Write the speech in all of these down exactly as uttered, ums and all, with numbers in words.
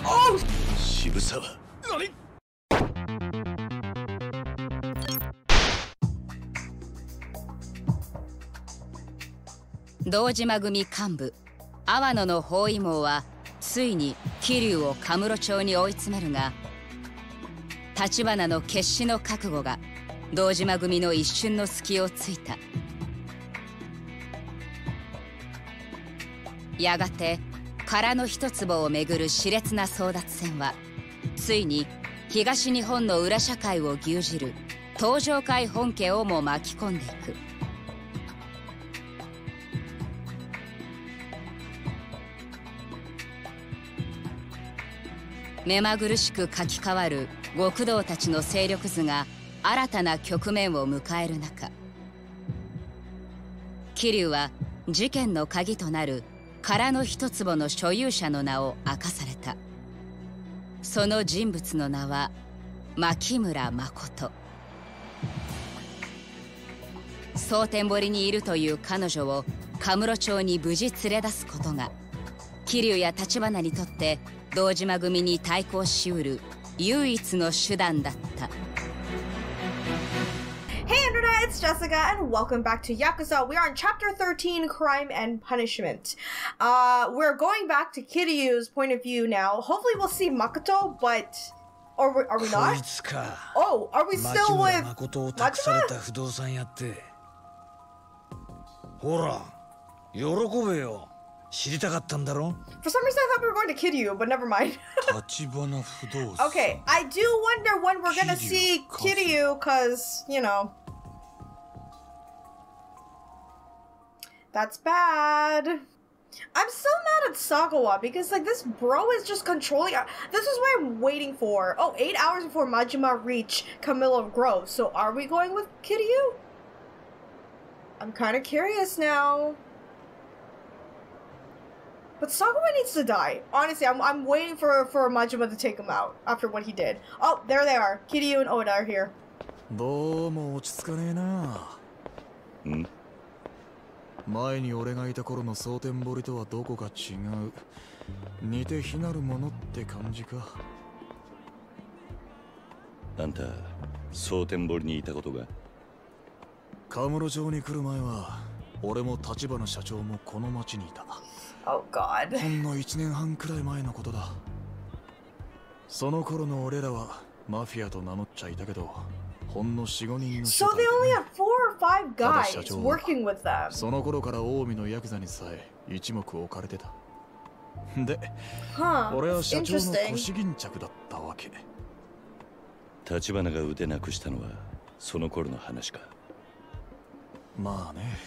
Oh! 渋沢。 何？ 堂島組幹部阿波野の包囲網はついに桐生をカムロ町に追い詰めるが、橘の決死の覚悟が堂島組の一瞬の隙をついた。やがて殻の一坪をめぐる熾烈な争奪戦はついに東日本の裏社会を牛耳る東上会本家をも巻き込んでいく。目まぐるしく書き換わる極道たちの勢力図が新たな局面を迎える中、桐生は事件の鍵となる殻の一坪の所有者の名を明かされた。その人物の名は牧村誠。蒼天堀にいるという彼女をカムロ町に無事連れ出すことが桐生や橘にとって堂島組に対抗しうる唯一の手段だった。 Hey Internet, it's Jessica and welcome back to Yakuza. We are on chapter thirteen, Crime and Punishment. Uh, we're going back to Kiryu's point of view now. Hopefully we'll see Makoto, but... Or are we, are we not? Oh, are we still with Majima? ほら、喜べよ。知りたかったんだろ? For some reason I thought we were going to Kiryu, but never mind. Okay, I do wonder when we're gonna see Kiryu, cause, you know... That's bad. I'm so mad at Sagawa because like this bro is just controlling. This is what I'm waiting for. Oh, eight hours before Majima reach Camilla Grove. So are we going with Kiryu? I'm kind of curious now. But Sagawa needs to die. Honestly, I'm I'm waiting for for Majima to take him out after what he did. Oh, there they are. Kiryu and Oda are here. どうも落ち着かねえな。 ん？ 前に俺がいた頃の蒼天堀とはどこか違う。似て非なるものって感じか。 あんた蒼天堀にいたことが？ カムロ町に来る前は俺も橘社長もこの町にいた。 Oh God. ほんの一年半くらい前のことだ。その頃の俺らはマフィアと名乗っちゃいたけど、ほんの四五人の。 So they only had four or five guys working with them. その頃から近江のヤクザにさえ一目置かれてた。で、 huh, 俺は社長の腰巾着だったわけ。 橘が腕なくしたのはその頃の話か。 まあね。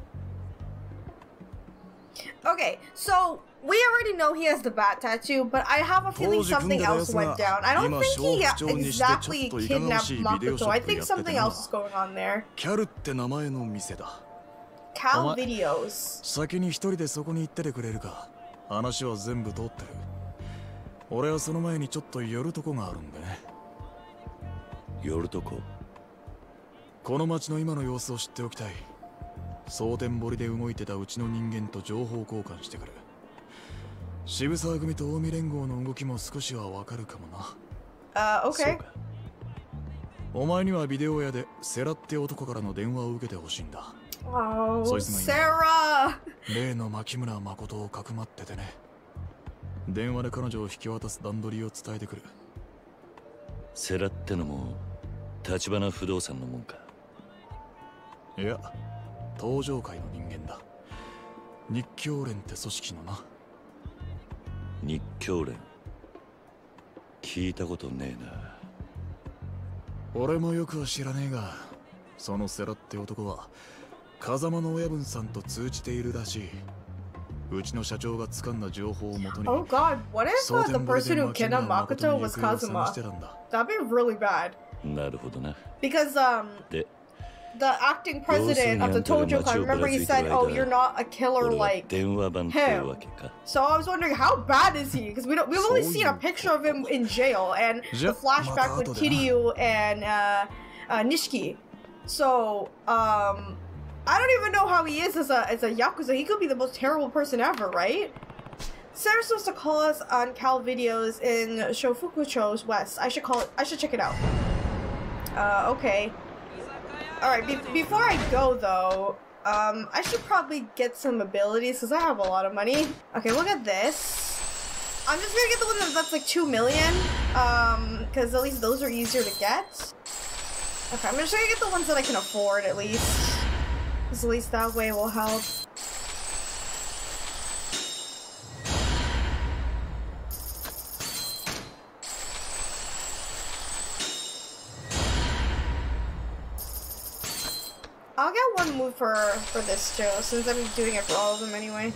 Okay, so we already know he has the bat tattoo, but I have a feeling something else went down. I don't think he exactly kidnapped Makoto. I think something else is going on there. キャルって名前の店だ。 Cal Videos. 先に一人でそこに行っててくれるか。話は全部通ってる。俺はその前にちょっと寄るとこがあるんでね。 寄るとこ？ この町の今の様子を知っておきたい。蒼天堀で動いてたうちの人間と情報交換してくる。渋沢組と近江連合の動きも少しはわかるかもな。 あ、uh, OK。 お前にはビデオ屋でセラって男からの電話を受けてほしいんだ。 Oh, そいつが今例の牧村誠をかくまっててね。電話で彼女を引き渡す段取りを伝えてくる。 セラってのも橘不動産のもんか？ いや、東上会の人間だ。日教連って組織のな。 日教連？聞いたことねえな。 俺もよくは知らねえが、そのセラって男は風間の親分さんと通じているらしい。うちの社長が掴んだ情報をもとに。 Oh God, what if uh, the person who kidnapped Makoto was Kazuma? That'd be really bad. なるほどな。 Because um, the acting president of the Tojokai, remember he said, "Oh, you're not a killer like him." So I was wondering, how bad is he? Because we don't, we've only seen a picture of him in jail and the flashback with Kiryu and uh, uh, Nishiki. So um, I don't even know how he is as a as a yakuza. He could be the most terrible person ever, right? Sarah's supposed to call us on Cal Videos in Shofukucho's West. I should call it. I should check it out. Uh, okay. Alright, be before I go though, um, I should probably get some abilities because I have a lot of money. Okay, look at this. I'm just gonna get the one that, that's like two million, um, because at least those are easier to get. Okay, I'm just gonna get the ones that I can afford at least. Because at least that way will help. I'll get one move for for this too, since I'm doing it for all of them anyway.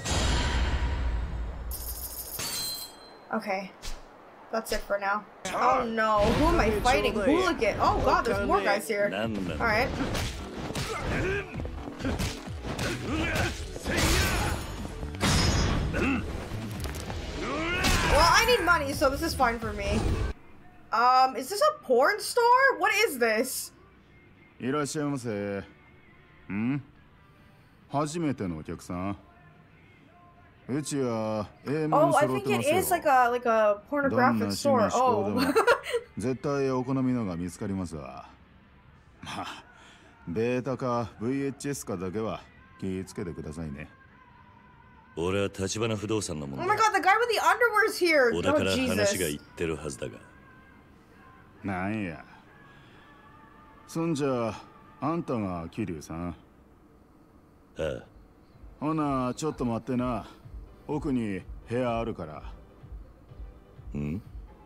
Okay. That's it for now. Oh no, who am I fighting? Hooligan! Oh god, there's more guys here. Alright. Well, I need money, so this is fine for me. Um, is this a porn store? What is this? いらっしゃいませ。ん？初めてのお客さん。うちは英文 Oh, I 揃っ think て it ますよ。 is like a like a どん pornographic な store. 趣味嗜好 Oh. でも絶対お好みのが見つかりますわ。まあ、ベータか ブイエイチエス かだけは気ぃつけてくださいね。 俺は立花不動産のも Oh の my だ。 god, the guy with the underwear's here. 小田 Oh から話が Jesus. 言ってるはずだが。 なんや。そんじゃあんたが桐生さん。 ああ。 ほなちょっと待ってな。奥に部屋あるから。 ん？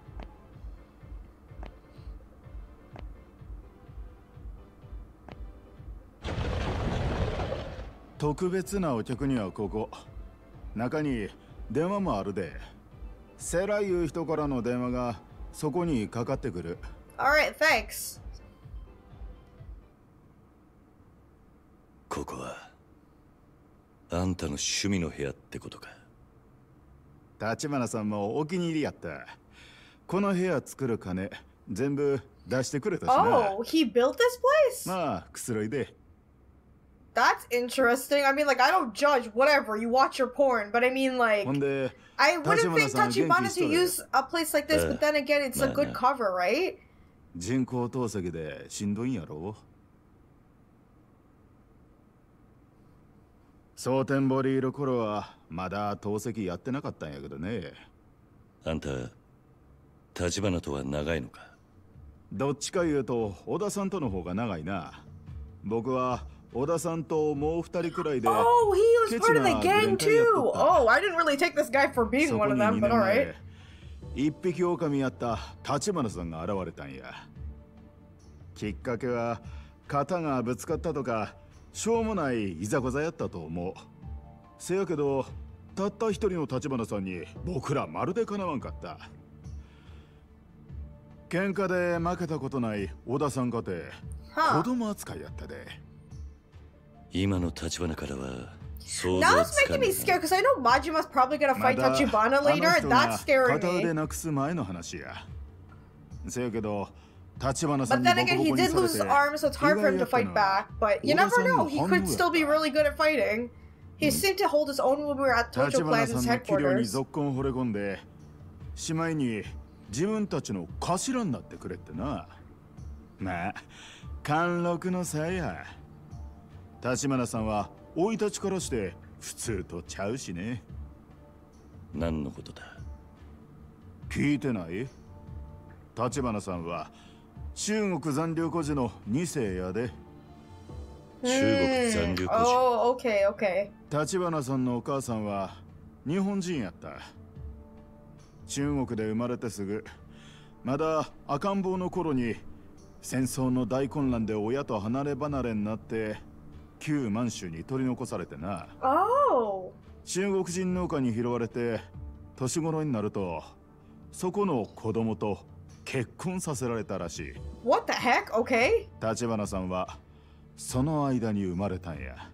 特別なお客にはここ。中に電話もあるで。セラいう人からの電話がそこにかかってくる。 Alright, thanks. ここはあんたの趣味の部屋ってことか。 立花さんもお気に入りやった。この部屋作る金全部出してくれたしな。 Oh, he built this place? まあくつろいで。 That's interesting. I mean, like, I don't judge, whatever, you watch your porn, but I mean, like, ほんで I wouldn't think 立花さん元気 Tachibana しと to る。 use a place like this, but then again, it's a good cover, right? 人工透析でしんどいんやろ。蒼天堀いる頃はまだ透析やってなかったんやけどね。 あんた立花とは長いのか。 どっちか言うと小田さんとの方が長いな。僕は小田さんともう二人くらいで。 Oh, he was part of the gang too. Oh, I didn't really take this guy for being one of them, but alright. 一匹狼やった立花さんが現れたんや。きっかけは肩がぶつかったとかしょうもないいざこざやったと思う。せやけどたった一人の立花さんに僕らまるでかなわんかった。喧嘩で負けたことない小田さんかて子供扱いやったで。 今の立花からは想 Now 像 it's つか making な me い scared because I know Majima's probably gonna ま fight だ Tachibana あの later, 人 and が that's scaring 片腕 me. なくす前の話や。せやけど立花さ But んに then ボ again, コ he ボコに did され lose て his arm, so it's hard for him to fight back. But you never know, he could still be really good at fighting. He seemed to hold his own when we were at 立 Tojo 花さ Clan's んの器量に headquarters. ぞっこん惚れ込んでしまいに自分たちの頭になってくれってな。まあ貫禄の差や。立花さんは生い立ちからして普通とちゃうしね。 何のことだ。 聞いてない？立花さんは中国残留孤児のに世やで。 中国残留孤児。 Oh, okay, okay. 立花さんのお母さんは日本人やった。中国で生まれてすぐまだ赤ん坊の頃に戦争の大混乱で親と離れ離れになって旧満州に取り残されてな。 Oh. 中国人農家に拾われて年頃になるとそこの子供と結婚させられたらしい。 What the heck? Okay. 立花さんはその間に生まれたんや。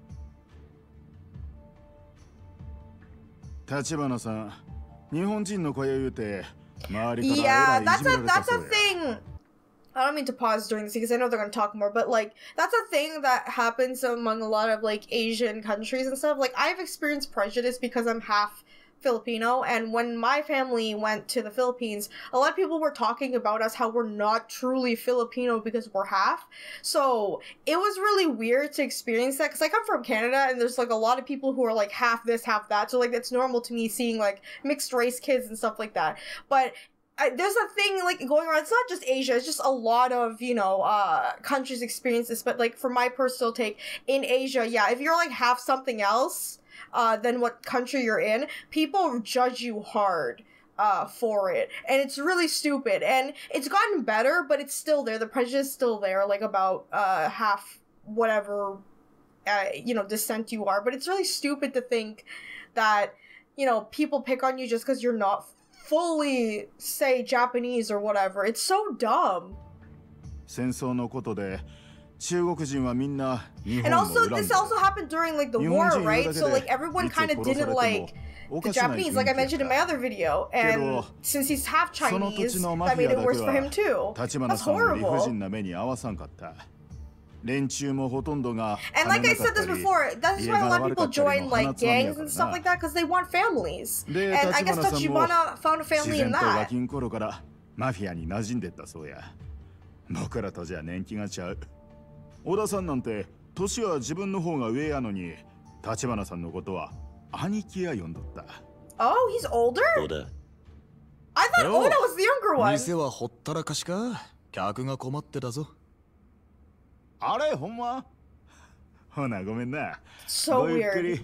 立花さん、日本人の子や言うて周りから Yeah, えらいい that's じめら a れた that's そう a や。 thing. I don't mean to pause during this because I know they're gonna talk more, but like that's a thing that happens among a lot of like Asian countries and stuff. Like I've experienced prejudice because I'm half Filipino, and when my family went to the Philippines, a lot of people were talking about us how we're not truly Filipino because we're half. So it was really weird to experience that because I come from Canada and there's like a lot of people who are like half this, half that. So like it's normal to me seeing like mixed race kids and stuff like that. But I, there's a thing like going around. It's not just Asia. It's just a lot of, you know, uh, countries experience this. But like for my personal take, in Asia, yeah, if you're like half something else uh, than what country you're in, people judge you hard uh, for it. And it's really stupid. And it's gotten better, but it's still there. The prejudice is still there, like about uh, half whatever, uh, you know, descent you are. But it's really stupid to think that, you know, people pick on you just because you're not fully, say, Japanese or whatever. It's so dumb. And also, this also happened during, like, the war, right? So, like, everyone kind of didn't like the Japanese, like I mentioned in my other video. And since he's half Chinese, that made it worse for him, too. That's horrible. And like I said this before, that's why a lot of people join like gangs and stuff like that, because they want families. And I guess Tachibana found a family in that. Oh, he's older? I thought Oda was the younger one. So weird.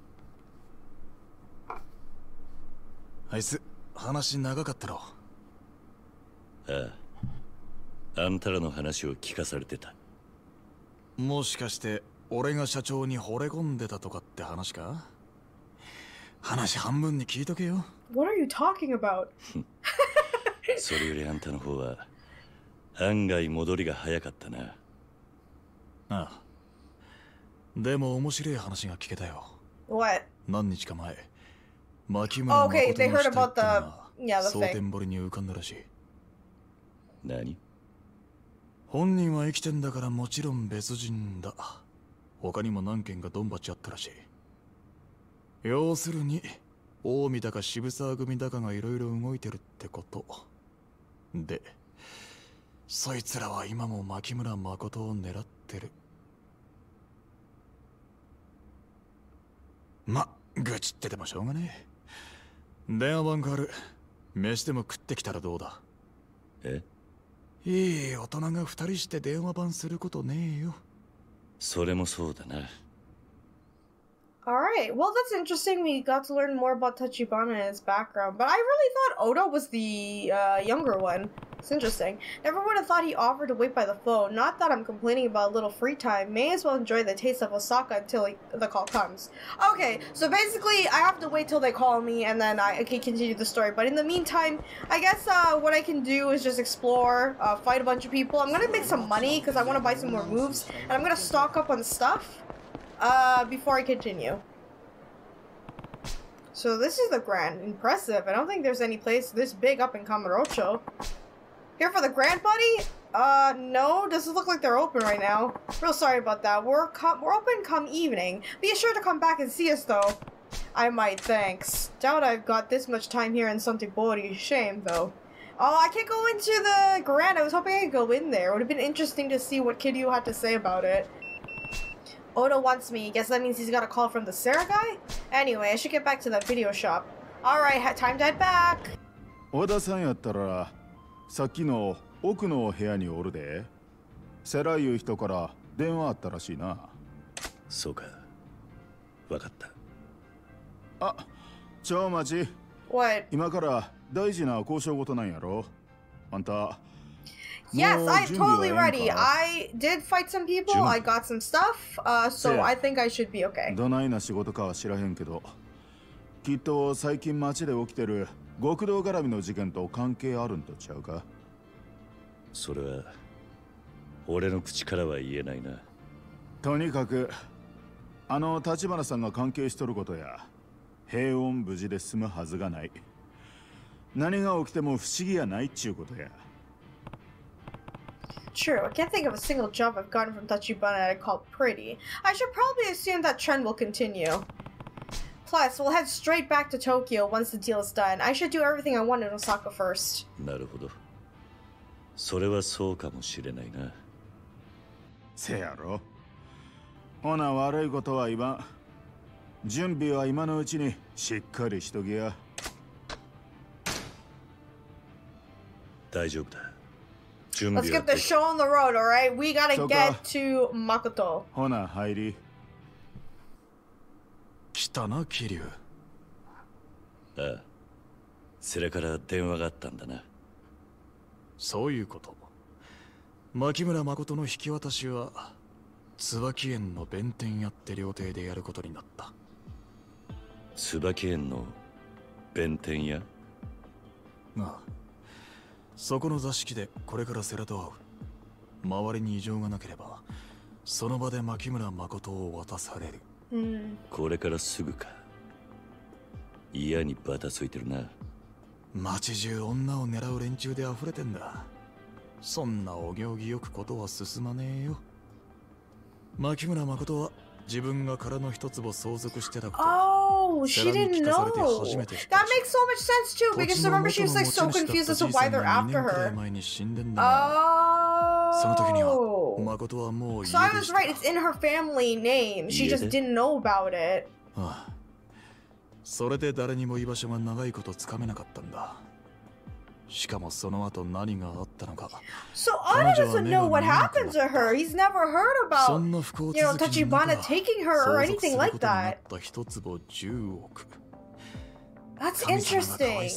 あいつ話長かったろ。 ああ、あんたらの話を聞かされてた。 もしかして俺が社長に惚れ込んでたとかって話か？話半分に聞いとけよ。 What are you talking about? それよりあんたの方は案外戻りが早かったな。 ああ。でも面白い話が聞けたよ。 What? 何日か前、牧村誠の死体ってのが蒼天堀に浮かんだらしい。 何？ 本人は生きてんだからもちろん別人だ。他にも何件かドンバチあったらしい。要するに近江だか渋沢組だかがいろいろ動いてるってこと。で、そいつらは今も牧村誠を狙ってる。ま、愚痴っててもしょうがねえ。電話番号ある。飯でも食ってきたらどうだ？ え？ いい大人が二人して電話番することねえよ。 それもそうだな。 Alright, well that's interesting. We got to learn more about Tachibana and his background, but I really thought Oda was the uh, younger one. It's interesting. Never would have thought he offered to wait by the phone. Not that I'm complaining about a little free time. May as well enjoy the taste of Osaka until he, the call comes. Okay, so basically I have to wait till they call me and then I can continue the story. But in the meantime, I guess uh, what I can do is just explore, uh, fight a bunch of people. I'm gonna make some money because I want to buy some more moves. And I'm gonna stock up on stuff. Uh, before I continue. So this is the Grand. Impressive. I don't think there's any place this big up in Kamurocho. Here for the Grand, buddy? Uh, no. Doesn't look like they're open right now. Real sorry about that. We're com we're open come evening. Be sure to come back and see us, though. I might, thanks. Doubt I've got this much time here in Santibori. Shame, though. Oh, I can't go into the Grand. I was hoping I could go in there. It would have been interesting to see what Kiryu had to say about it. Oda wants me. Guess that means he's got a call from the Sarah guy? Anyway, I should get back to that video shop. Alright, time to head back! Oda-san やったら、さっきの奥の部屋におるで。セラいう人から電話あったらしいな。 そうか。わかった。 あ、ちょ待ち。 What? 今から大事な交渉事なんやろ。あんた。 Yes, I'm totally ready. I did fight some people, I got some stuff, uh, so I think I should be okay. どないな仕事かは知らへんけど、きっと最近街で起きてる極道絡みの事件と関係あるんとちゃうか？ それは俺の口からは言えないな。 とにかくあの橘さんが関係しとることや、平穏無事で済むはずがない。何が起きても不思議やないっちゅうことや。 True, I can't think of a single job I've gotten from Tachibana that I call pretty. I should probably assume that trend will continue. Plus, we'll head straight back to Tokyo once the deal is done. I should do everything I want in Osaka first. なるほど。それはそうかもしれないな。 せやろ。ほな悪いことは言わん。準備は今のうちにしっかりしときや。 大丈夫だ。 Let's get the show on the road, alright? We gotta get to Makoto. ほな入り。 来たな、桐生。 ああ。それから電話があったんだな。 そういうこと。牧村誠の引き渡しは椿園の弁天屋って料亭でやることになった。 椿園の弁天屋？ ああ。そこの座敷でこれから世良と会う。周りに異常がなければその場で牧村誠を渡される。 うん、 これからすぐか。嫌にバタついてるな。 街中女を狙う連中で溢れてんだ。そんなお行儀よくことは進まねえよ。牧村誠は自分が殻の一坪相続してたこと。 Oh, she didn't know. That makes so much sense too, because remember she was like so confused as to why they're after her. Oh. So I was right, it's in her family name. She just didn't know about it. ああ。それで誰にも居場所が長いことつかめなかったんだ。しかもその後何があったのか。 So Anna doesn't know what happened to her. He's never heard about, you know, Tachibana taking her or anything like that. That's interesting.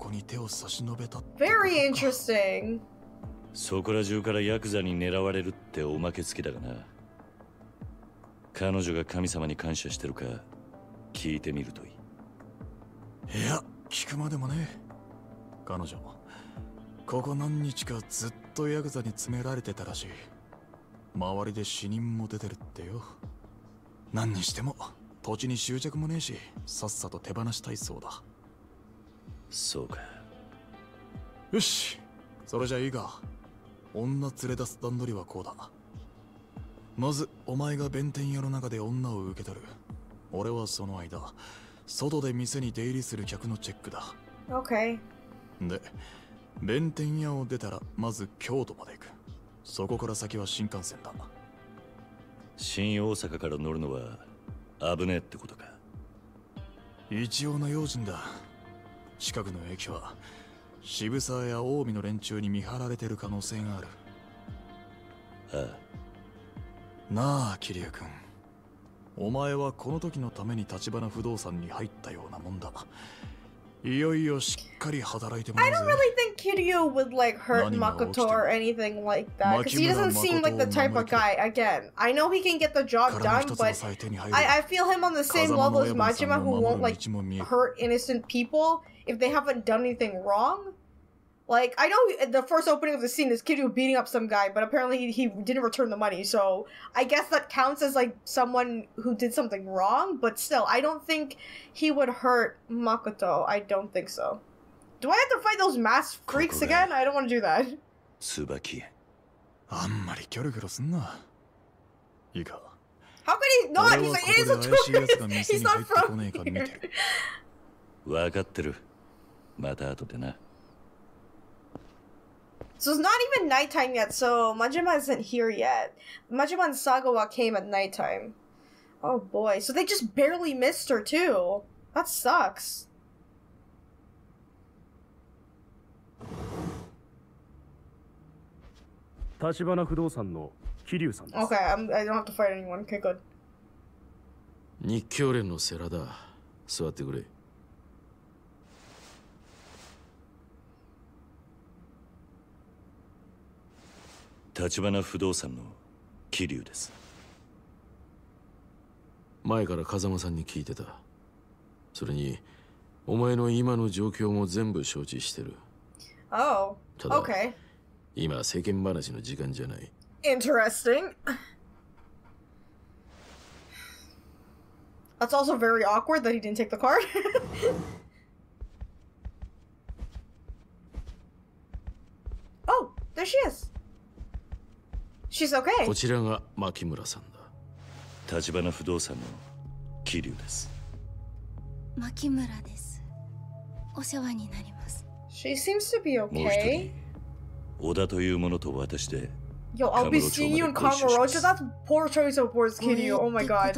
Very interesting. そこら中からヤクザに狙われるっておまけつきだがな。彼女が神様に感謝してるか聞いてみるといい。 いや、聞くまでもね。彼女ここ何日かずっとヤクザに詰められてたらしい。周りで死人も出てるってよ。何にしても土地に執着もねえし、さっさと手放したいそうだ。 そうか。 よし、それじゃいいか。女連れ出す段取りはこうだ。まずお前が弁天屋の中で女を受け取る。俺はその間外で店に出入りする客のチェックだ。 Okay. で、弁天屋を出たらまず京都まで行く。そこから先は新幹線だ。 新大阪から乗るのは危ねえってことか。 一応な用心だ。近くの駅は渋沢や近江の連中に見張られてる可能性がある。 ああ。なあ桐生君、お前はこの時のために橘不動産に入ったようなもんだ。いよいよしっかり働いてもらうぜ。 I don't really think Kiryu would like hurt Makoto or anything like that, because he doesn't seem like the type of guy. Again, I know he can get the job done, but I, I feel him on the same level as Majima, who won't like hurt innocent people if they haven't done anything wrong. Like, I know the first opening of the scene is Kiryu beating up some guy, but apparently he, he didn't return the money, so I guess that counts as, like, someone who did something wrong, but still, I don't think he would hurt Makoto. I don't think so. Do I have to fight those masked freaks again? I don't want to do that. Tsubaki. あんまりキョロキョロすんな。いいか。 How could he not? He's like, it is a tourist! He's not from here! わかってる。また後でな。 So it's not even nighttime yet, so Majima isn't here yet. Majima and Sagawa came at nighttime. Oh boy, so they just barely missed her too. That sucks. Tachibana Fudosan no Kiryu-san. Okay, I'm, I don't have to fight anyone. Okay, good. 日教連の世良だ。座ってくれ。 橘不動産の桐生です。 前から風間さんに聞いてた。それにお前の今の状況も全部承知してる。 Oh, ただ、 okay. 今世間話の時間じゃない。 Interesting. That's also very awkward that he didn't take the card. Oh, there she is. She's okay. こちらが牧村さんだ。 橘不動産の桐生です。 牧村です。お世話になります。 She seems to be okay. 小田というものと私で Yo, I'll be seeing you in Kamurocho. That's poor choice of words, Kiryu. Oh my god.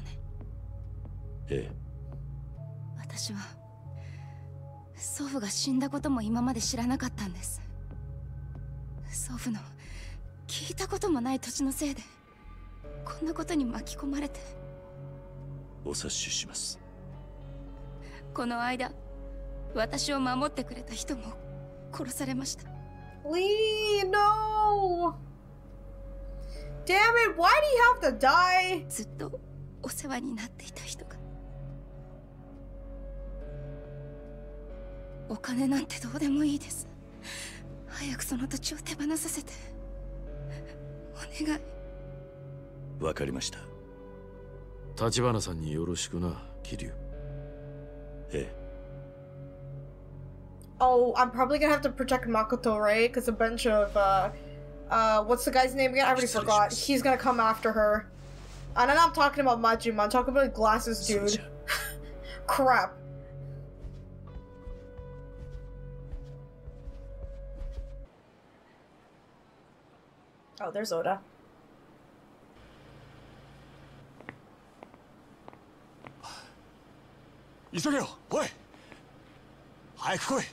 ええ。 私は祖父が死んだことも今まで知らなかったんです。祖父の聞いたこともない土地のせいでこんなことに巻き込まれて。 お察しします。 この間私を守ってくれた人も殺されました。 Lee, no! Damn it, why do you have to die? ずっとお世話になっていた人が。お金なんてどうでもいいです。早くその土地を手放させて。お願い。 わかりました。 立花さんによろしくな、桐生。 ええ。 Oh, I'm probably gonna have to protect Makoto, right? Because a bunch of, uh, uh, what's the guy's name again? I already forgot. He's gonna come after her. And I'm not talking about Majima, I'm talking about glasses dude. Crap. Oh, there's Oda. Isageo, oi! 早く来い。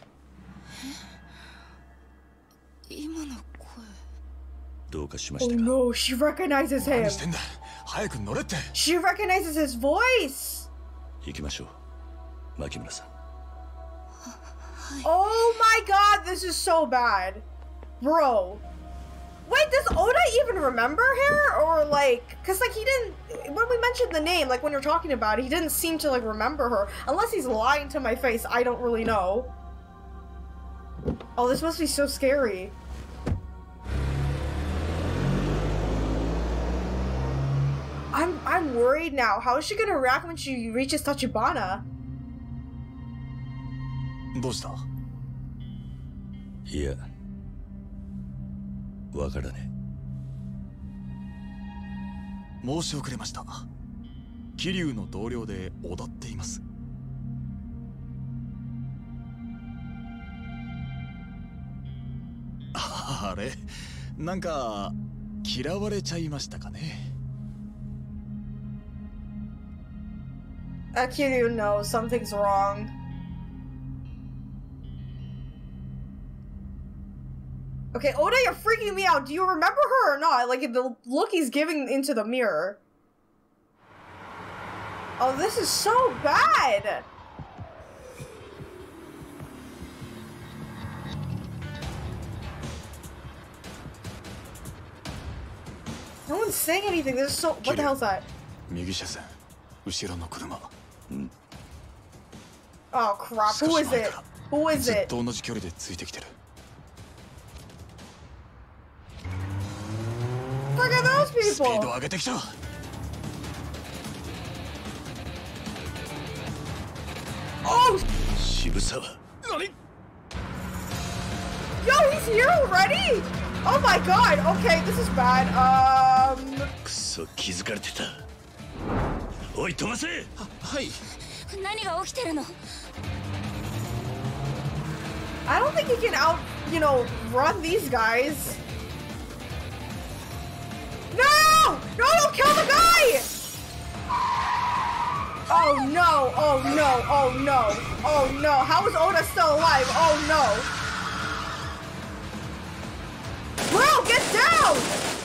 今の声。 どうかしました Oh か。 no, she recognizes him. 何してんだ。早く乗れって。 She recognizes his voice. 行きましょう、牧村さん。 Oh my god, this is so bad. Bro. Wait, does Oda even remember her? Or like, cause like he didn't, when we mentioned the name, like when you're talking about it, he didn't seem to like remember her. Unless he's lying to my face, I don't really know. Oh, this must be so scary. I'm, I'm worried now. How is she gonna react when she reaches Tachibana? どうした？ いや、わからねえ。申し遅れました。桐生の同僚で小田っています。あれ、なんか嫌われちゃいましたかね。 Uh, Kiryu knows something's wrong. Okay, Oda, you're freaking me out. Do you remember her or not? Like, the look he's giving into the mirror. Oh, this is so bad! No one's saying anything. This is so... What the hell is that? 右車線、後ろの車。 Oh, crap. Who is it? Who is it? ずっと同じ距離でついてきてる。 Look at those people! スピード上げてきた。 Oh! 渋沢。 何？ Yo, he's here already? Oh my god. Okay, this is bad. Um. くそ、気づかれてた。おい、飛ばせ。 は、はい。 何が起きてるの？ I don't think he can out, you know, run these guys. No! No, don't kill the guy! Oh no, oh no, oh no, oh no. How is Oda still alive? Oh no. Bro, get down!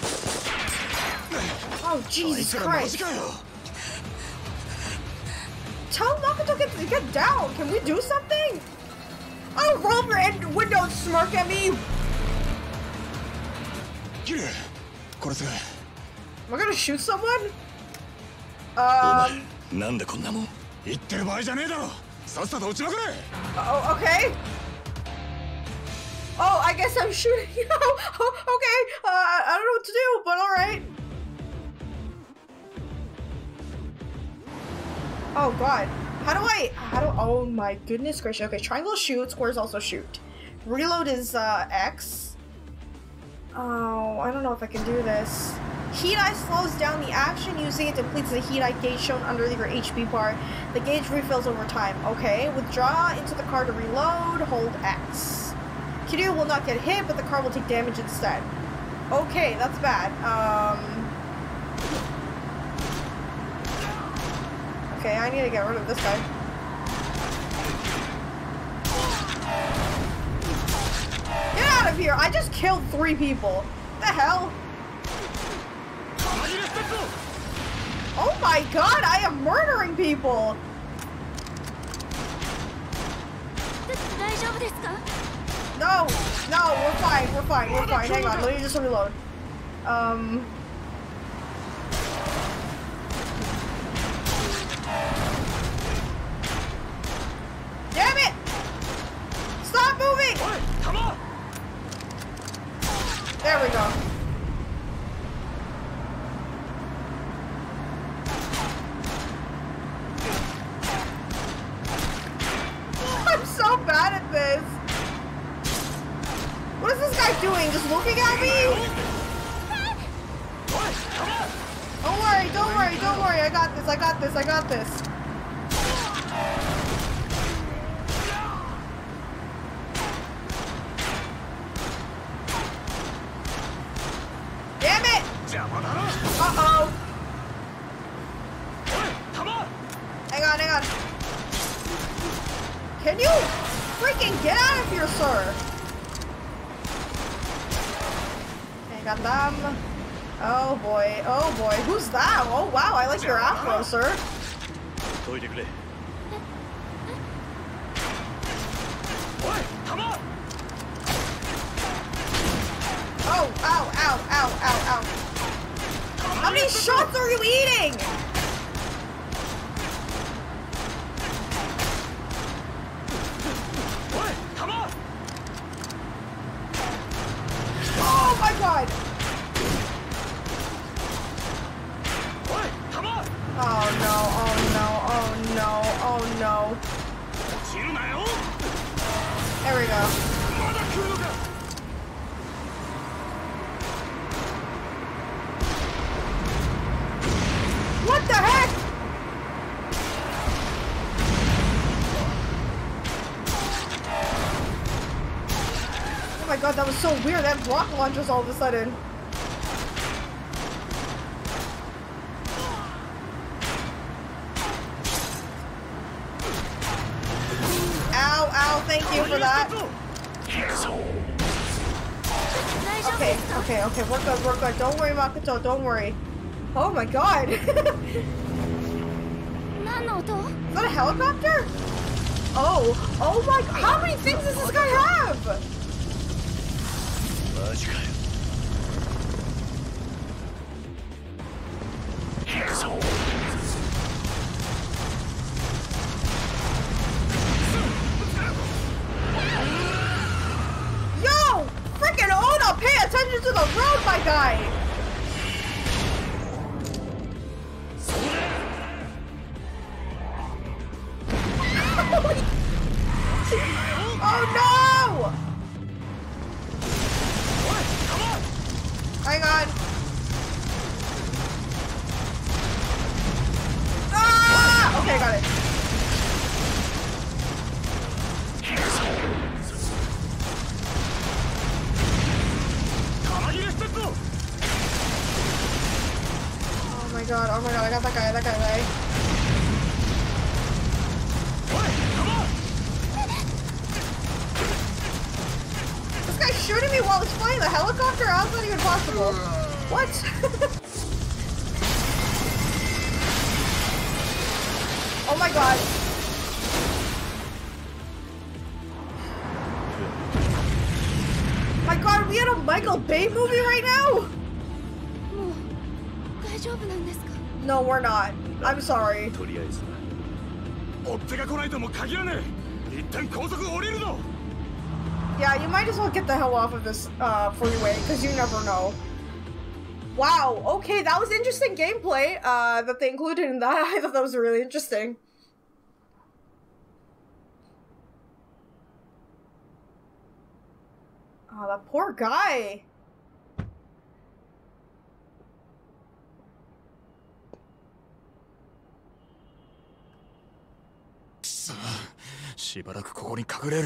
Oh, Jesus Christ. Tell Makoto to get, get down. Can we do something? Oh, roll your end window and smirk at me. Am I gonna shoot someone? Um. なんでこんなもん。 言ってる場合じゃねえだろ。さっさと撃ちまくれ。 Oh, okay. Oh, I guess I'm shooting you. Okay. Uh, I don't know what to do, but all right. Oh God. How do I? How do? Oh my goodness gracious. Okay, triangle shoot. Squares also shoot. Reload is uh, X. Oh, I don't know if I can do this. Heat Eye slows down the action. Using it depletes the Heat Eye gauge shown under your H P bar. The gauge refills over time. Okay, withdraw into the car to reload. Hold X. Kiryu will not get hit, but the car will take damage instead. Okay, that's bad. Um... Okay, I need to get rid of this guy. Get out of here! I just killed three people. What the hell? Oh my god, I am murdering people! No, no, we're fine, we're fine, we're fine. Hang on, let me just reload. Um... Damn it! Stop moving! Come on! There we go. I'm so bad at this. What is this guy doing? Just looking at me? Don't worry, don't worry, don't worry. I got this, I got this, I got this. Damn it! Uh-oh. Hang on, hang on. Can you freaking get out of here, sir? Okay, got them. Oh boy, oh boy. Who's that? Oh wow, I like your afro, sir. Oh, ow, ow, ow, ow, ow. How many shots are you eating? Oh my god! Oh no, oh no, oh no, oh no. There we go. What the heck? Oh my god, that was so weird. That rock launchers all of a sudden. Ow, ow, thank you for that. Okay, okay, okay, we're good, we're good. Don't worry, Makoto, don't worry. Oh my god! Is that a helicopter? Oh, oh my god, how many things does this guy have? Yo! Freaking Oda, pay attention to the road, my guy! Oh no! Hang on. Ah! Okay, got it. Oh my god, oh my god, I got that guy, that guy, right? This guy's shooting me while he's flying the helicopter? How's that even possible? What? Oh my god. My god, are we in a Michael Bay movie right now? No, we're not. I'm sorry. Yeah, you might as well get the hell off of this uh, freeway, because you never know. Wow, okay, that was interesting gameplay uh, that they included in that. I thought that was really interesting. Oh, that poor guy. しばらくここに隠れる。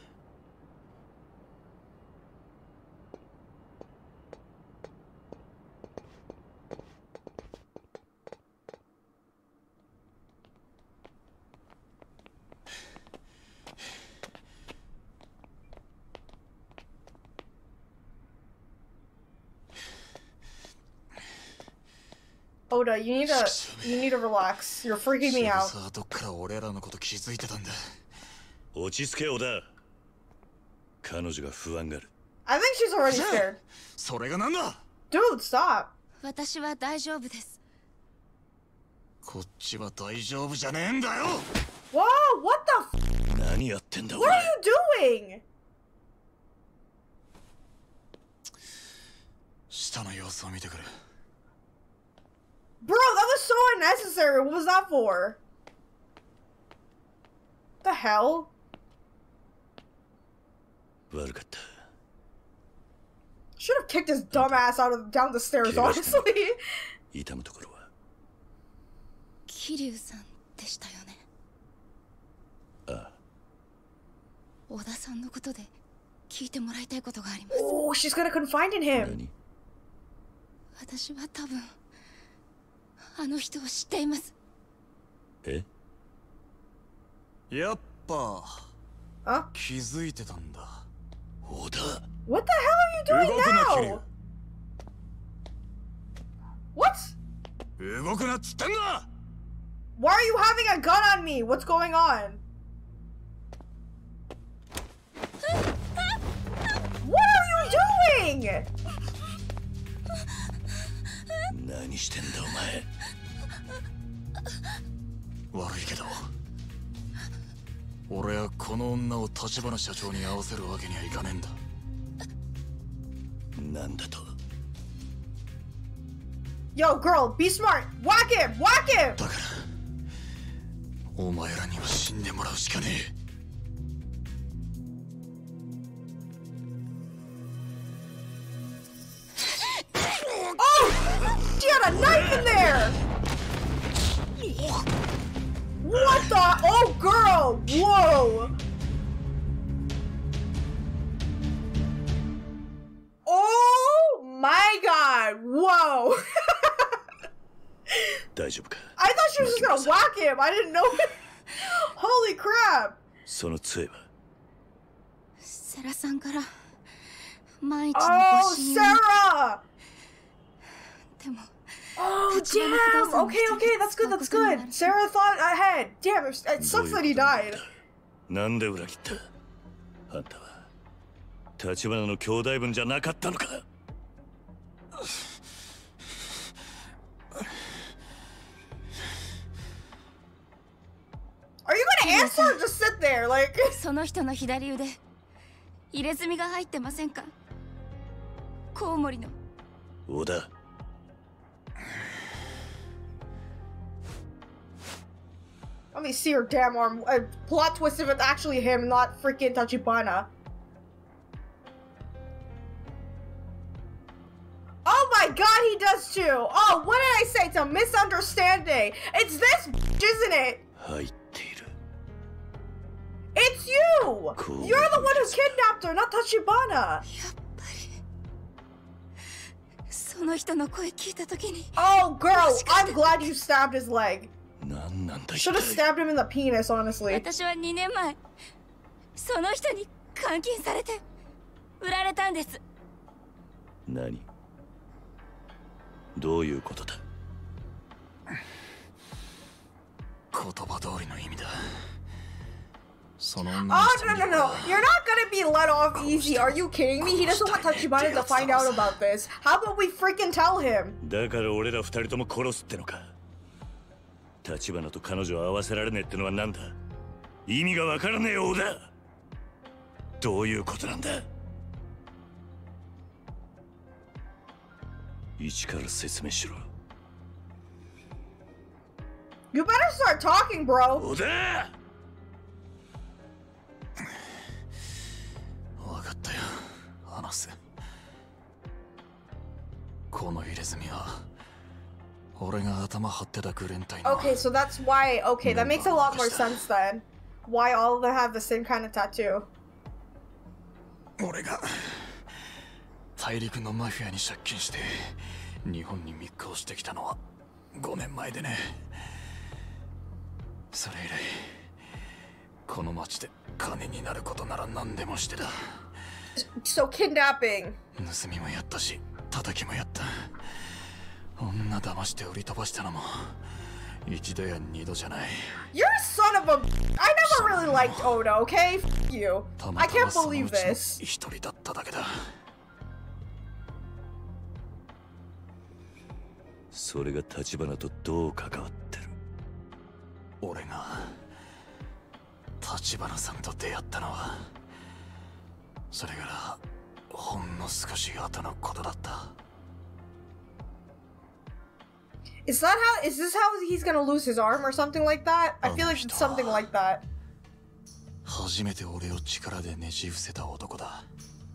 Oda, you need to you need to relax. You're freaking me out. どっから俺らのこと気づいてたんだ。 落ち着け、小田。彼女が不安がる。 I think she's already scared. それがなんだ Dude, stop. 私は大丈夫です。 こっちは大丈夫じゃねえんだよ。 Whoa, what the f- 何やってんだ What are you doing? 下の様子を見てくる。 Bro, that was so unnecessary. What was that for? The hell? 悪かった。 Should have kicked his dumb ass out of down the stairs, honestly. 痛むところは。 桐生さんでしたよね。 ああ。 小田さんのことで聞いてもらいたいことがあります。 Oh, she's gonna confide in him. 何？ 私は多分あの人を知っています。 え？ やっぱあ？ 気づいてたんだ。 小田。 What the hell are you doing now? What? 動くなっつってんだ。 Why are you having a gun on me? What's going on? What are you doing? 何してんだお前。 悪いけど俺はこの女を立花社長に合わせるわけにはいかねえんだ。 なんだと。 Yo, girl, be smart. Whack him, whack him. だからお前らには死んでもらうしかねえ。 She had a knife in there! What the? Oh, girl! Whoa! Oh my god! Whoa! 大丈夫か。 I thought she was just gonna whack him. I didn't know. Holy crap! その杖は。 セラさんから毎日の Oh, ご支援 Sarah! でも Oh, damn! Okay, okay, that's good, that's good. Sarah thought ahead. Damn, it sucks that he died. なんで裏切った？あんたは立花の兄弟分じゃなかったのか？ Are you gonna answer or just sit there like? その人の左腕入れ墨が入ってませんか？コウモリの。 小田。 Let me see her damn arm. A plot twist if it's actually him, not freaking Tachibana. Oh my god, he does too! Oh, what did I say? It's a misunderstanding! It's this bitch, isn't it? 入っている。 It's you! Cool. You're the one who kidnapped her, not Tachibana! やっぱりその人の声聞いたときに。 Oh, girl, I'm glad you stabbed his leg. なんなんだ。 Should have stabbed him in the penis, honestly. 私はにねんまえその人に監禁されて売られたんです。 何？どういうことだ？ 言葉通りの意味だ。その Oh, no, no, no. You're not gonna be let off easy. Are you kidding me? He doesn't want Tachibana to find out about this. How about we freaking tell him? だから俺ら二人とも殺すってのか。立花と彼女を合わせられねえってのはなんだ？意味がわからねえようだ。どういうことなんだ？一から説明しろ。 You better start talking, bro. 小田！ わかったよ。話せ。この入れ墨は。 Okay, so that's why. Okay, that makes a lot more sense then. why all of them have the same kind of tattoo. 俺が大陸のマフィアに借金して日本に密航してきたのはごねんまえでね。それ以来この町で金になることなら何でもしてた。 So kidnapping. 盗みもやったし叩きもやった。女騙して売り飛ばしたのも一度や二度じゃない。 You're a son of a... I never really liked Oda, okay? F you. I can't believe this. 一人だっただけだ。 それが橘とどう関わってる？ 俺が橘さんと出会ったのはそれからほんの少し後のことだった。 Is that how? Is this how he's gonna lose his arm or something like that? I feel like it's something like that. 初めて俺を力でねじ伏せた男だ。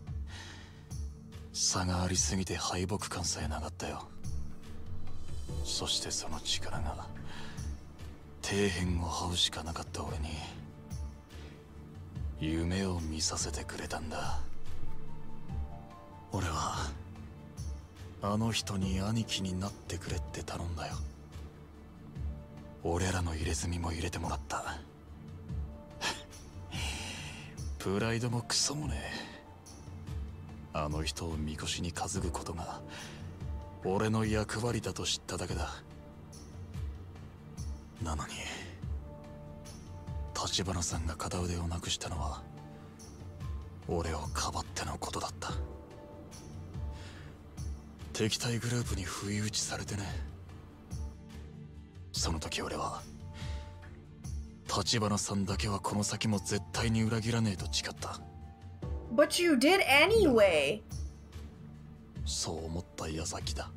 差がありすぎて敗北感さえなかったよ。そしてその力が底辺を這うしかなかった俺に夢を見させてくれたんだ。俺はあの人に兄貴になってくれって頼んだよ。俺らの入れ墨も入れてもらった。プライドもクソもねえ。あの人をみこしに担ぐことが俺の役割だと知っただけだ。なのに橘さんが片腕をなくしたのは俺をかばってのことだった。敵対グループに不意打ちされてね。その時俺は橘さんだけはこの先も絶対に裏切らねえと誓った。 But you did anyway. そう思った矢先だ。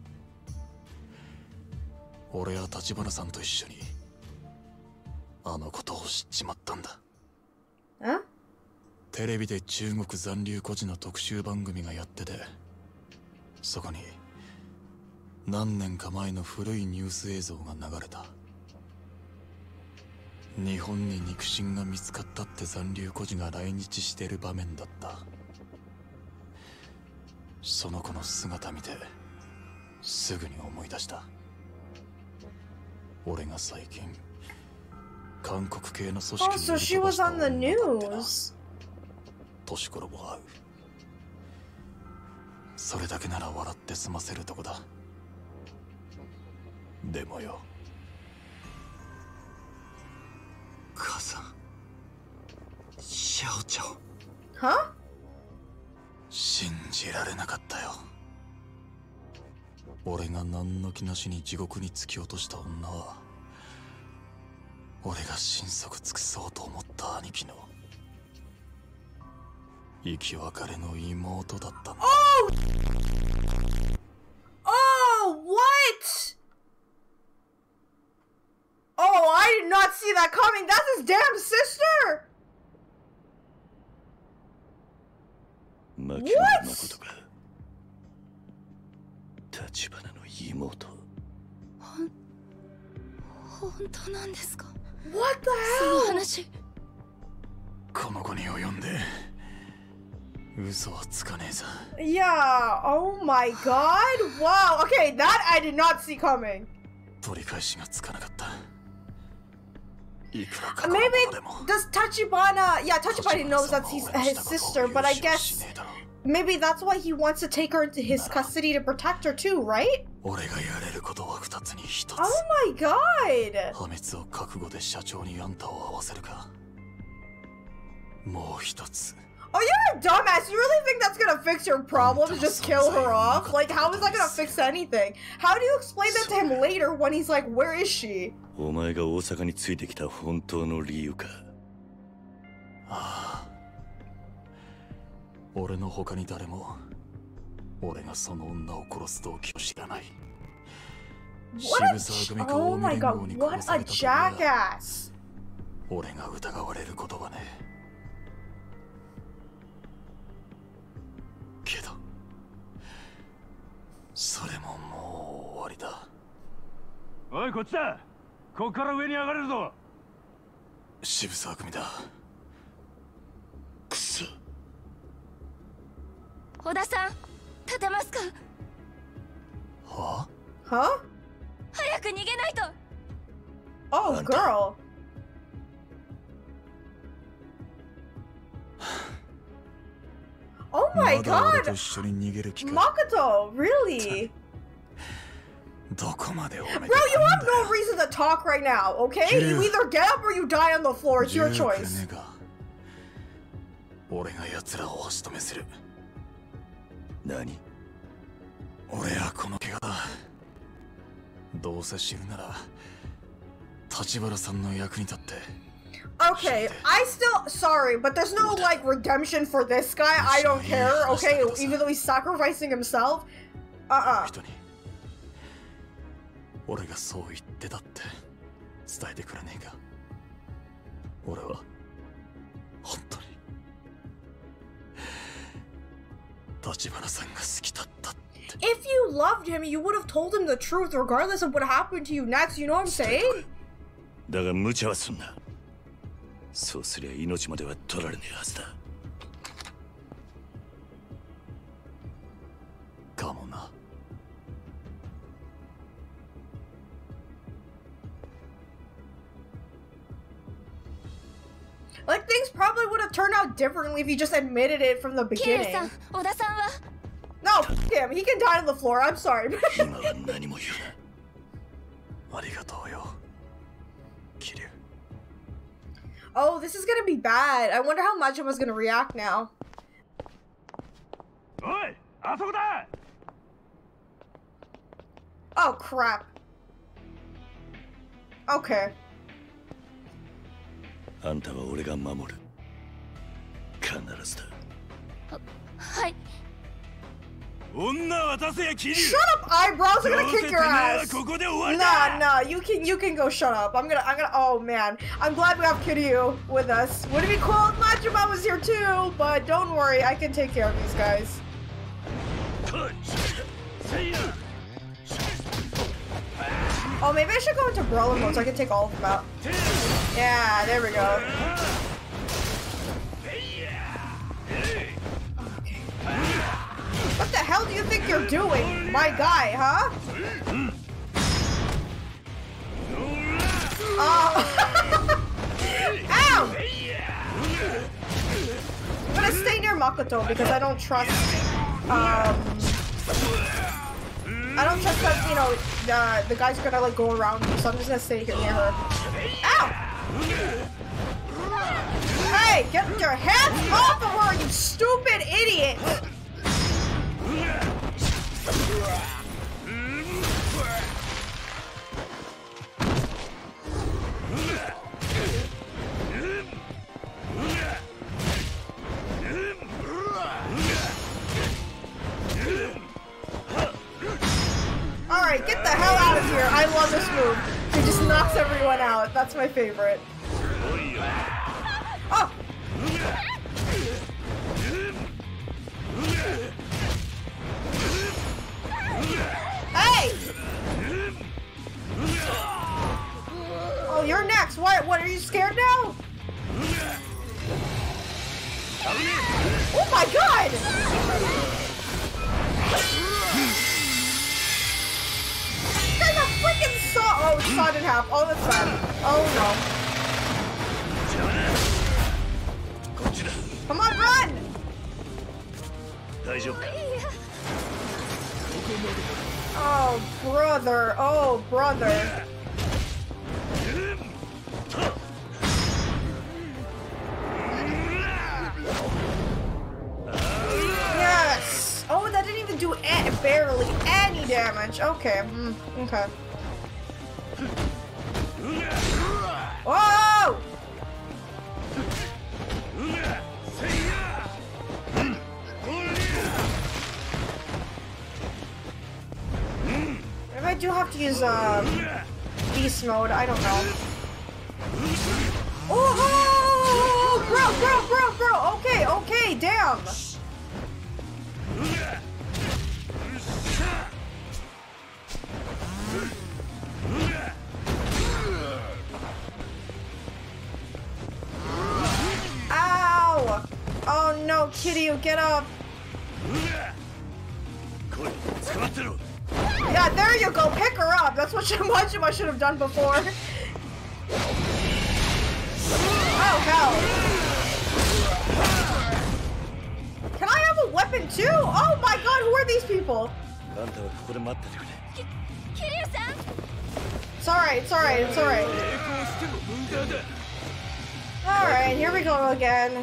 俺は橘さんと一緒にあのことを知っちまったんだ。 え？ テレビで中国残留孤児の特集番組がやってて、そこに何年か前の古いニュース映像が流れた。日本に肉親が見つかったって残留孤児が来日している場面だった。その子の姿見てすぐに思い出した。俺が最近韓国系の組織に入れ飛ばした女だってな。年頃も合う。それだけなら笑って済ませるとこだ。でもよ、母さん、シャオちゃん。 は？ 信じられなかったよ。俺が何の気なしに地獄に突き落とした女は俺が心底尽くそうと思った兄貴の生き別れの妹だったんだ。 Oh! Oh, what? Oh, I did not see that coming. That's his damn sister. マキオのことか。橘の妹。 ほん、本当なんですか？ What the hell? その話。 この子に及んで嘘はつかねえさ。 Yeah. Oh my god. Wow. Okay, that I did not see coming. 取り返しがつかなかった。Maybe does Tachibana? Yeah, Tachibana knows that he's his sister, but I guess maybe that's why he wants to take her into his custody to protect her too, right? Oh my god! 破滅を覚悟で社長にあんたを会わせるか。もう一つ。 Oh, you're a dumbass. You really think that's gonna fix your problem? Just kill her off? Like, how is that gonna fix anything? How do you explain that to him later when he's like, where is she? お前が大阪についてきた本当の理由か。 ああ。俺の他に誰も俺がその女を殺す動機を知らない。 What a... Oh my god, what a jackass! 俺が疑われることはね。 けどそれももう終わりだ。 おい、こっちだ。こっから上に上がれるぞ。 渋沢組だ。 くそ。 織田さん、立てますか？ はあ？は？ 早く逃げないと。 Oh, girl. Oh my god! Makoto, really? Bro, you have no reason to talk right now, okay? You either get up or you die on the floor. It's your choice. 俺が奴らを仕留めする。 何？ 俺はこの怪我だ。どうせ死ぬなら立花さんの役に立って。 Okay, I still sorry, but there's no like redemption for this guy. I don't care, okay? Even though he's sacrificing himself. Uh-uh. 俺がそう言ってたって伝えてくれねえか。俺は本当に立花さんが好きだったって。 If you loved him, you would have told him the truth regardless of what happened to you next. You know what I'm saying? だが無茶はすんな。そうすりゃ命までは取られねえはずだ。 かもな。 Like things probably would have turned out differently if he just admitted it from the beginning. No, f him. He can die on the floor. I'm sorry. Oh, this is gonna be bad. I wonder how Majima's gonna react now. Oh crap. Okay. あんたは俺が守る。必ずだ。 はい。 女渡せやキリュウ。 Shut up, eyebrows! I'm gonna kick your ass. Nah, nah, you can, you can go. Shut up. I'm gonna, I'm gonna. Oh man, I'm glad we have Kiryu with us. Would it be cool if Majima was here too? But don't worry, I can take care of these guys. Oh, maybe I should go into brawler mode so I can take all of them out. Yeah, there we go. Okay. What the hell do you think you're doing, my guy, huh? Oh. Ow! I'm gonna stay near Makoto because I don't trust, um... I don't trust that, you know, the, the guy's gonna, like, go around me, so I'm just gonna stay here near her. Ow! Hey, get your hands off of her, you stupid idiot! Alright, get the hell out of here. I love this move. It just knocks everyone out. That's my favorite. Oh! Hey! Oh, you're next. What? What? Are you scared now? Oh my god! There's a freaking saw. Oh, it's sawed in half. Oh, that's bad. Oh no. Come on, run! Oh, brother. Oh, brother. Yes! Oh, that didn't even do any, barely any damage. Okay. Mm, okay. Whoa! If I do have to use uh, beast mode, I don't know. Oh, bro, bro, bro, bro. Okay, okay, damn. you, get up. Yeah, there you go, pick her up. That's what Majima should have done before. Oh, hell. Can I have a weapon too? Oh my god, who are these people? It's alright, it's alright, it's alright. Alright, here we go again.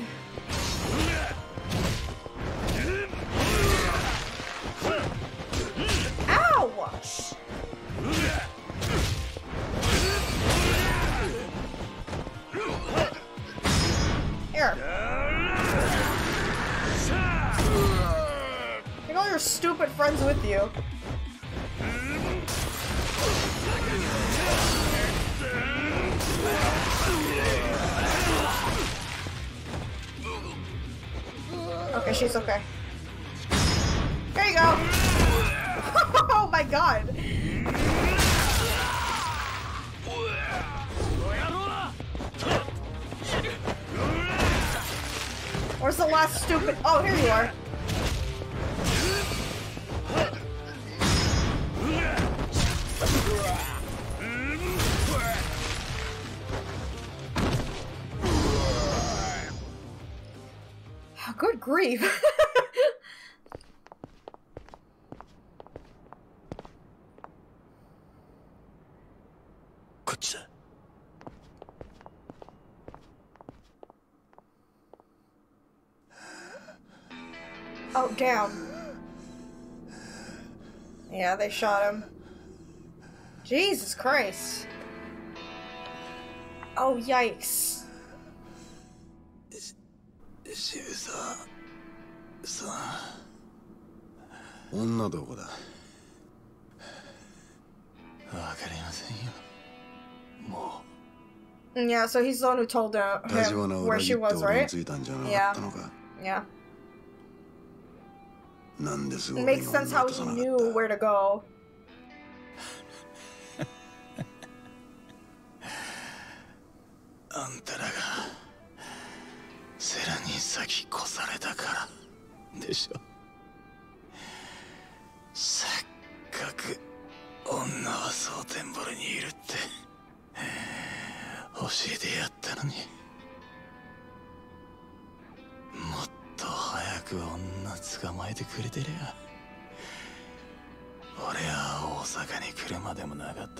Ow! Here. Get all your stupid friends with you. Okay, she's okay. There you go. Oh my god. Where's the last stupid? Oh, here you are. Good grief. Oh, damn. Yeah, they shot him. Jesus Christ. Oh, yikes. 渋沢さん、女どこだ。わかりませんよ。もう。 Yeah, so he's the one who told him, him where she was, right? Yeah. Yeah. It makes sense how he knew where to go. あんたらがセラに先越されたからでしょ。せっかく女は蒼天堀にいるって教えてやったのに、もっと早く女捕まえてくれてりゃ俺は大阪に来るまでもなかった。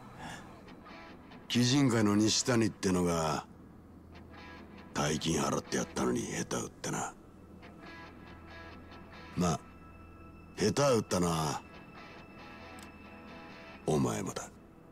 鬼人会の西谷ってのが大金払ってやったのに下手打ってな。まあ下手打ったのはお前もだ。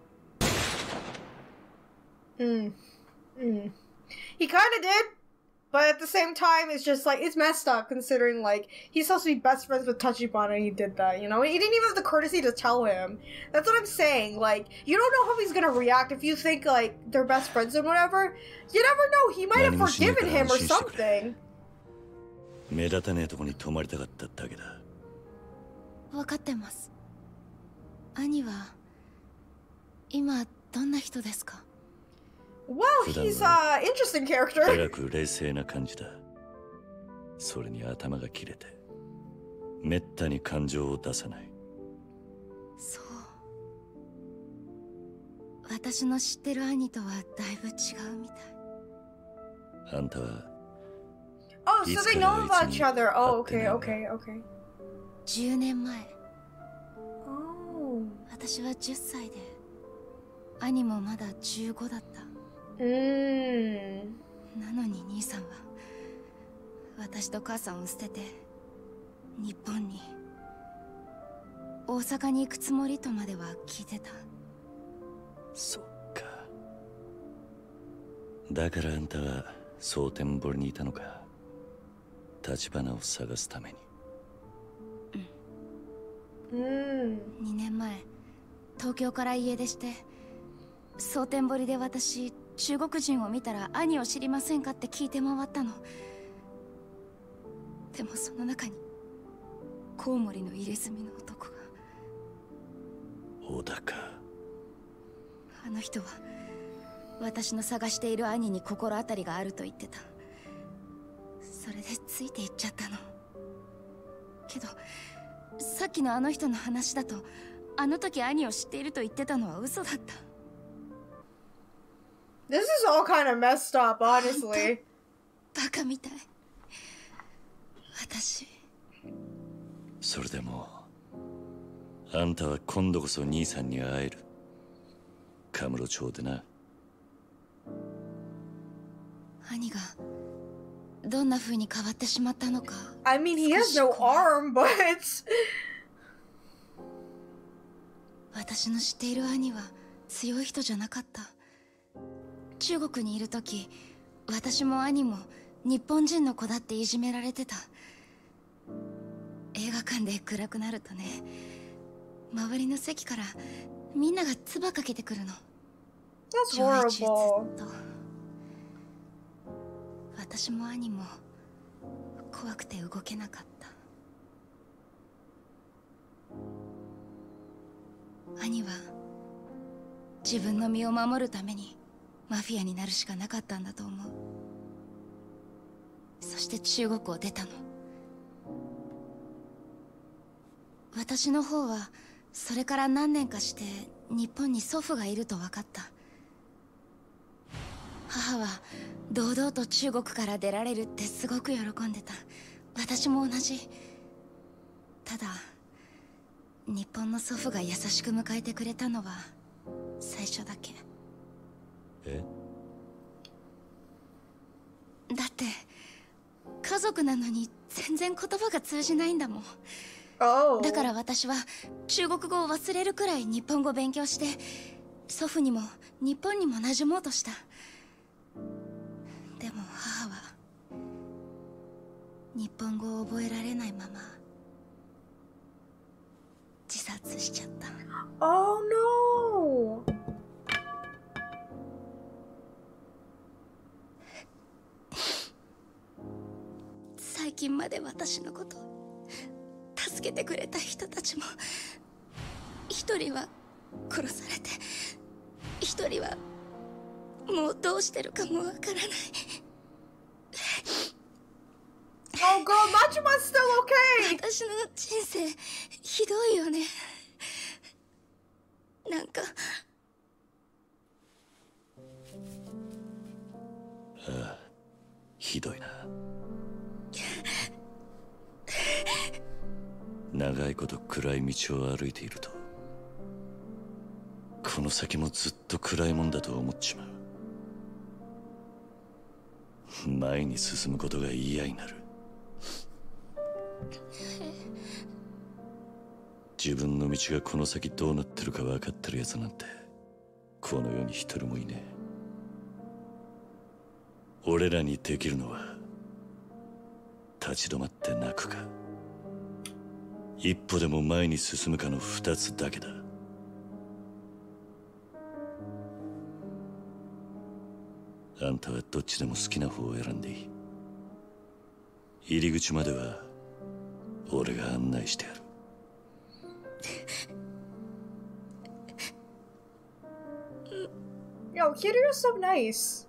Mm. Mm. He kind of did, but at the same time, it's just like, it's messed up considering, like, he's supposed to be best friends with Tachibana and he did that, you know? He didn't even have the courtesy to tell him. That's what I'm saying. Like, you don't know how he's gonna react if you think, like, they're best friends and whatever. You never know, he might have forgiven him or something. 目立たねえとこに泊まりたかっただけだ。 分かってます。兄は今どんな人ですか？ Well, he's an interesting character. 暗く冷静な感じだ。それに頭が切れて、めったに感情を出さない。 そう。私の知ってる兄とはだいぶ違うみたい。 あんたは。 Oh, so they know about each other. Oh, okay, okay, okay. じゅうねんまえ。 Oh. 私はじゅっさいで、兄もまだじゅうごだった。 Mm. なのに兄さんは私と母さんを捨てて日本に大阪に行くつもりとまでは聞いてた。 そっか。だからあんたは蒼天堀にいたのか。橘を探すために。 うん。うん。 にねんまえ東京から家出して蒼天堀で私中国人を見たら兄を知りませんかって聞いて回ったの。でもその中にコウモリの入れ墨の男が。 小田か。 あの人は私の探している兄に心当たりがあると言ってた。 それでついていっちゃったの。けどさっきのあの人の話だと、あの時兄を知っていると言ってたのは嘘だった。 This is all kind of messed up, honestly. バカみたい。私。 それでもあんたは今度こそ兄さんに会える。カムロ町でな。 兄がどんな風に変わってしまったのか。 I mean, he has no arm, but 私の知っている兄は強い人じゃなかった。中国にいる時、私も兄も日本人の子だっていじめられてた。映画館で暗くなるとね、周りの席からみんなが唾かけてくるの。 That's horrible. 私も兄も怖くて動けなかった。兄は自分の身を守るためにマフィアになるしかなかったんだと思う。そして中国を出たの。私の方はそれから何年かして日本に祖父がいると分かった。母は堂々と中国から出られるってすごく喜んでた。私も同じ。ただ日本の祖父が優しく迎えてくれたのは最初だけ。 え？ だって家族なのに全然言葉が通じないんだもん。 Oh. だから私は中国語を忘れるくらい日本語を勉強して、祖父にも日本にも馴染もうとした。でも母は日本語を覚えられないまま自殺しちゃった。 Oh no. 最近まで私のこと助けてくれた人たちも、一人は殺されて、一人はもうどうしてるかもわからない。 Oh girl, Machima's still okay. 私の人生ひどいよね。なんかああ、ひどいな。長いこと暗い道を歩いていると、この先もずっと暗いもんだと思っちまう。前に進むことが嫌になる。自分の道がこの先どうなってるか分かってるやつなんてこの世に一人もいねえ。俺らにできるのは立ち止まって泣くか、一歩でも前に進むかの二つだけだ。あんたはどっちでも好きな方を選んでいい。入り口までは俺が案内してやる。 Yo, Kiryu's so nice.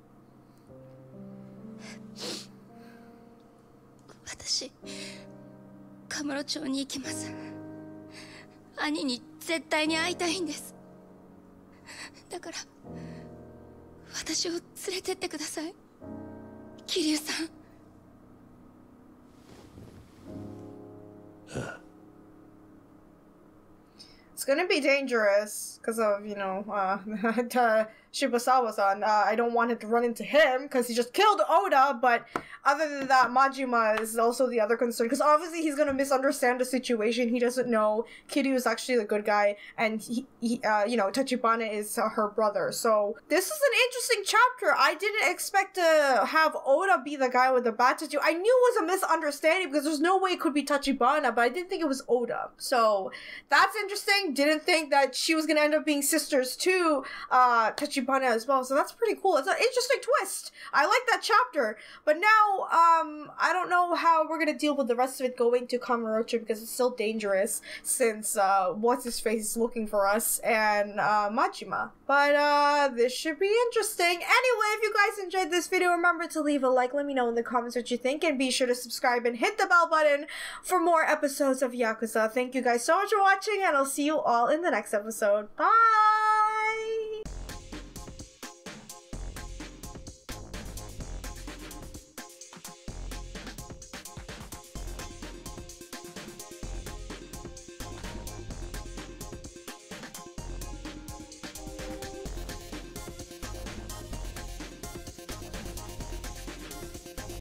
私カムロ町に行きます。兄に絶対に会いたいんです。だから私を連れてってください、桐生さん。 ああ。 It's gonna be dangerous because of, you know, uh, to Shibusawa-san. Uh, I don't want it to run into him because he just killed Oda, but other than that, Majima is also the other concern because obviously he's gonna misunderstand the situation. He doesn't know Kiryu is actually the good guy and he, he uh, you know, Tachibana is uh, her brother. So this is an interesting chapter. I didn't expect to have Oda be the guy with the bad tattoo. I knew it was a misunderstanding because there's no way it could be Tachibana, but I didn't think it was Oda. So that's interesting. Didn't think that she was gonna end up being sisters to uh, Tachibana. Tachibana as well, so that's pretty cool. It's an interesting twist. I like that chapter. But now, um, I don't know how we're gonna deal with the rest of it going to Kamurocho because it's still dangerous since, uh, what's-his-face is looking for us and, uh, Majima. But, uh, this should be interesting. Anyway, if you guys enjoyed this video, remember to leave a like, let me know in the comments what you think, and be sure to subscribe and hit the bell button for more episodes of Yakuza. Thank you guys so much for watching, and I'll see you all in the next episode. Bye!